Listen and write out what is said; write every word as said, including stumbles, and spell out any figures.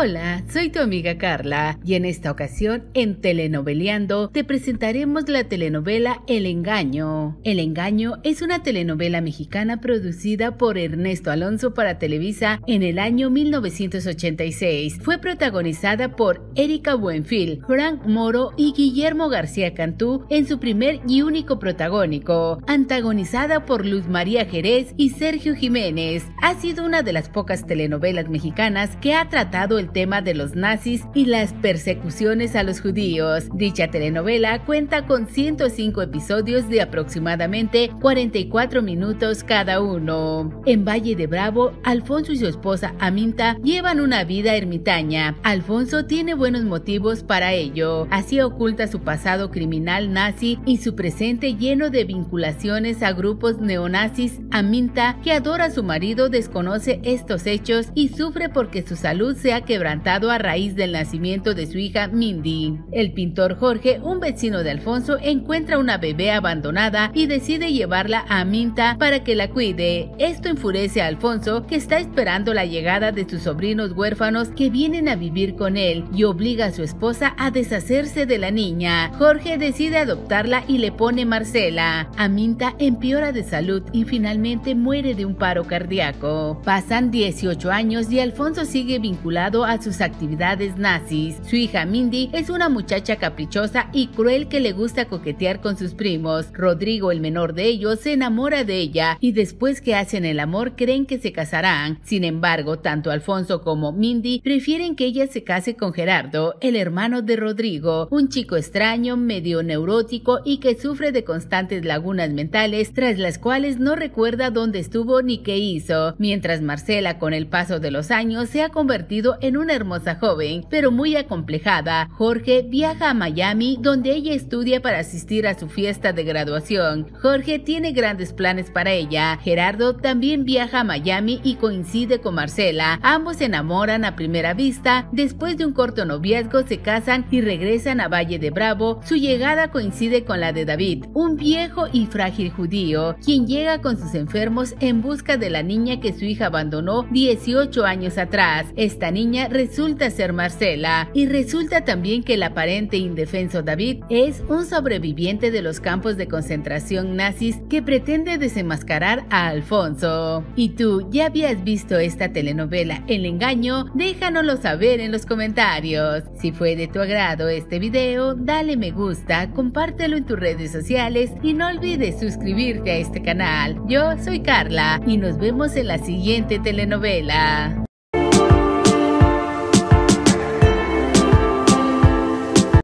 Hola, soy tu amiga Carla y en esta ocasión en Telenoveleando te presentaremos la telenovela El Engaño. El Engaño es una telenovela mexicana producida por Ernesto Alonso para Televisa en el año mil novecientos ochenta y seis. Fue protagonizada por Erika Buenfil, Frank Moro y Guillermo García Cantú en su primer y único protagónico, antagonizada por Luz María Jerez y Sergio Jiménez. Ha sido una de las pocas telenovelas mexicanas que ha tratado el tema de los nazis y las persecuciones a los judíos. Dicha telenovela cuenta con ciento cinco episodios de aproximadamente cuarenta y cuatro minutos cada uno. En Valle de Bravo, Alfonso y su esposa Aminta llevan una vida ermitaña. Alfonso tiene buenos motivos para ello, así oculta su pasado criminal nazi y su presente lleno de vinculaciones a grupos neonazis. Aminta, que adora a su marido, desconoce estos hechos y sufre porque su salud se ha quebrantado a raíz del nacimiento de su hija Mindy. El pintor Jorge, un vecino de Alfonso, encuentra una bebé abandonada y decide llevarla a Aminta para que la cuide. Esto enfurece a Alfonso, que está esperando la llegada de sus sobrinos huérfanos que vienen a vivir con él, y obliga a su esposa a deshacerse de la niña. Jorge decide adoptarla y le pone Marcela. Aminta empeora de salud y finalmente muere de un paro cardíaco. Pasan dieciocho años y Alfonso sigue vinculado a sus actividades nazis. Su hija Mindy es una muchacha caprichosa y cruel que le gusta coquetear con sus primos. Rodrigo, el menor de ellos, se enamora de ella y después que hacen el amor creen que se casarán. Sin embargo, tanto Alfonso como Mindy prefieren que ella se case con Gerardo, el hermano de Rodrigo, un chico extraño, medio neurótico y que sufre de constantes lagunas mentales, tras las cuales no recuerda dónde estuvo ni qué hizo, mientras Marcela, con el paso de los años, se ha convertido en una hermosa joven, pero muy acomplejada. Jorge viaja a Miami, donde ella estudia para asistir a su fiesta de graduación. Jorge tiene grandes planes para ella. Gerardo también viaja a Miami y coincide con Marcela. Ambos se enamoran a primera vista. Después de un corto noviazgo se casan y regresan a Valle de Bravo. Su llegada coincide con la de David, un viejo y frágil judío, quien llega con sus enfermos en busca de la niña que su hija abandonó dieciocho años atrás. Esta niña resulta ser Marcela, y resulta también que el aparente indefenso David es un sobreviviente de los campos de concentración nazis que pretende desenmascarar a Alfonso. ¿Y tú ya habías visto esta telenovela El Engaño? Déjanoslo saber en los comentarios. Si fue de tu agrado este video, dale me gusta, compártelo en tus redes sociales y no olvides suscribirte a este canal. Yo soy Carla y nos vemos en la siguiente telenovela.